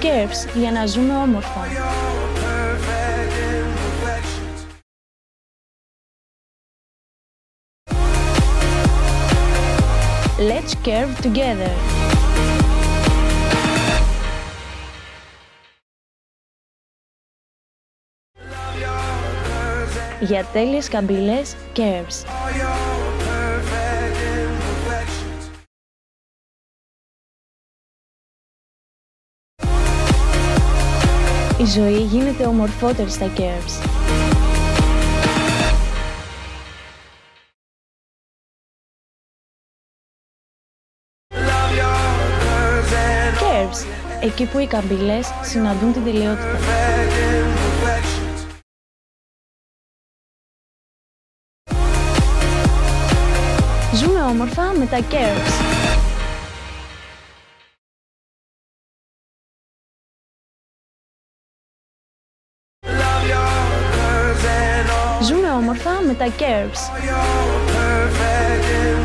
Curves για να ζούμε όμορφα. Let's curve together. Για τέλειες καμπύλες, Curves. Η ζωή γίνεται ομορφότερη στα Curves. Curves, εκεί που οι καμπύλες συναντούν την τελειότητα. Ζούμε όμορφα με τα Curves. Ζούμε όμορφα με τα Curves.